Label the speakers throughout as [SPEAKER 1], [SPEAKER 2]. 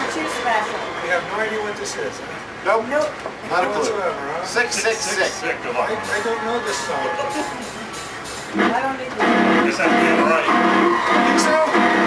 [SPEAKER 1] too special.
[SPEAKER 2] You have no idea what this is, huh?
[SPEAKER 3] Nope.
[SPEAKER 1] Nope.
[SPEAKER 3] Not a clue.
[SPEAKER 2] Whatsoever, huh?
[SPEAKER 3] 666.
[SPEAKER 2] I don't know this song.
[SPEAKER 1] I don't need to.
[SPEAKER 4] Just have to be all right.
[SPEAKER 2] Think so?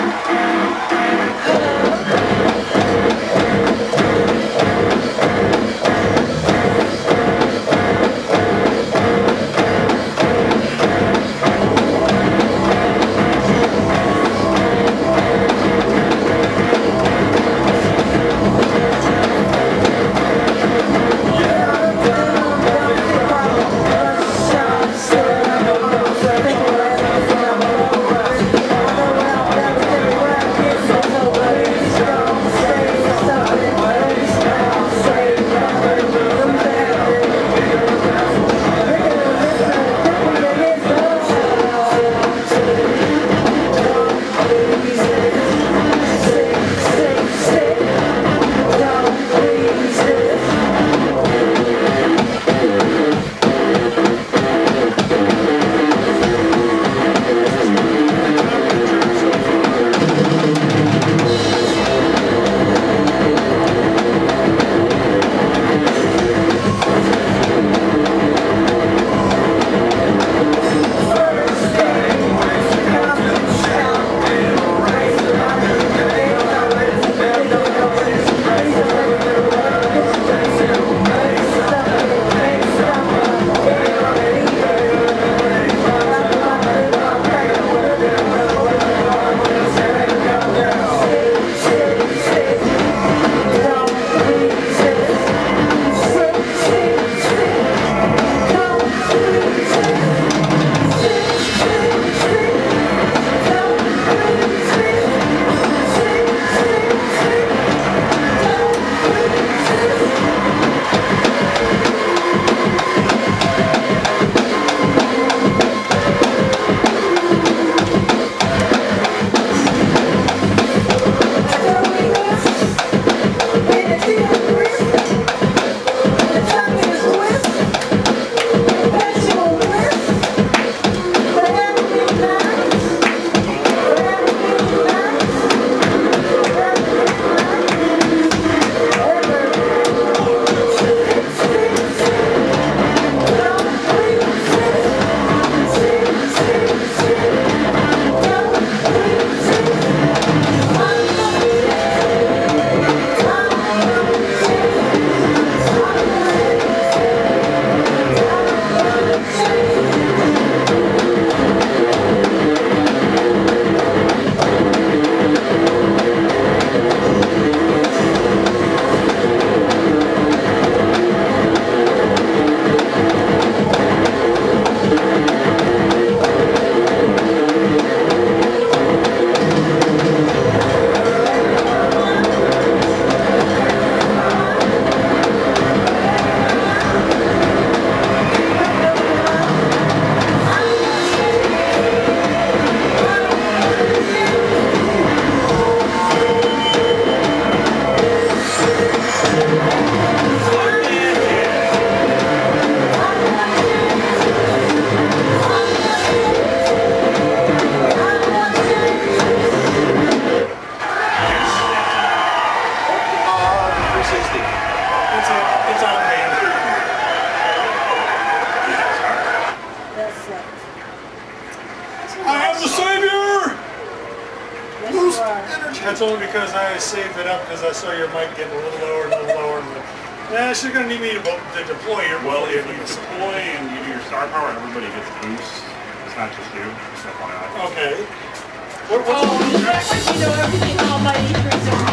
[SPEAKER 2] That's only because I saved it up because I saw your mic getting a little lower and a little lower. Nah, she's going to need me to deploy your.
[SPEAKER 4] Well, if you deploy and you do your star power, everybody gets a boost. It's not just you. Just FYI.
[SPEAKER 2] Okay.
[SPEAKER 1] Oh, you know everything Almighty 365.